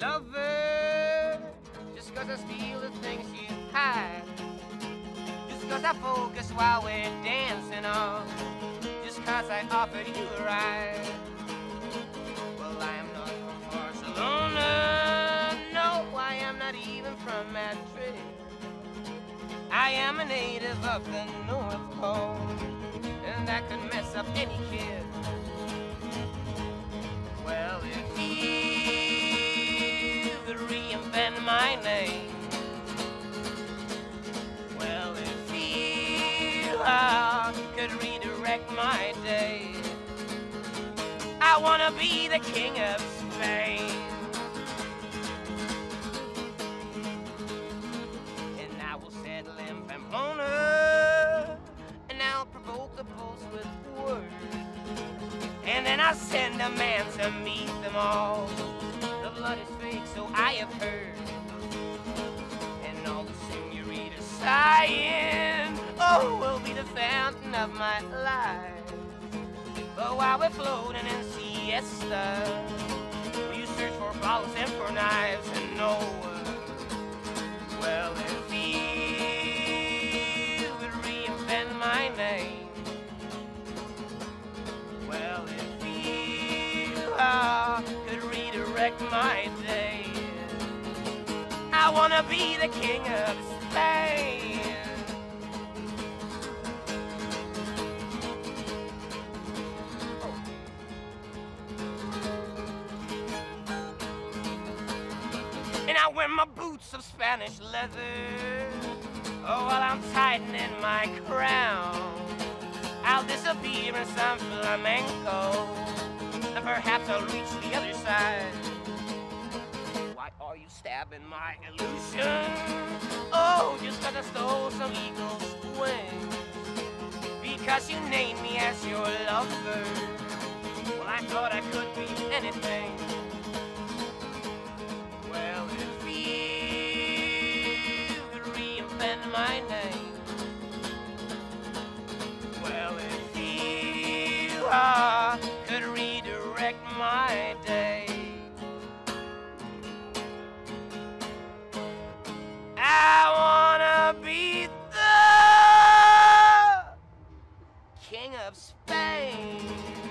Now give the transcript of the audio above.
lover, just 'cause I steal the things you hide, just 'cause I focus while we're dancing on, just 'cause I offered you a ride. Well, I am not from Barcelona, no, I am not even from Madrid. I am a native of the North Pole, and that could mess up any kid. Well, if you could reinvent my name, well, if you could redirect my day, I wanna be the king of Spain. And I will settle in Pamplona, and I'll provoke the pulse with words. And then I'll send a man to meet them all. The blood is fake, so I have heard. And all the senoritas sighing, oh, will be the fountain of my life. But while we're floating in siesta, you search for bottles and for knives and no one. Well, if you would reinvent my name, well, if you could redirect my day, I wanna be the king of Spain. And I wear my boots of Spanish leather, oh, while I'm tightening my crown. I'll disappear in some flamenco, and perhaps I'll reach the other side. Why are you stabbing my illusion? Oh, just 'cause I stole some eagle's wings, because you named me as your lover. Well, I thought I could be anything. Well, if you could reinvent my name, well, if you could redirect my day, I wanna be the king of Spain.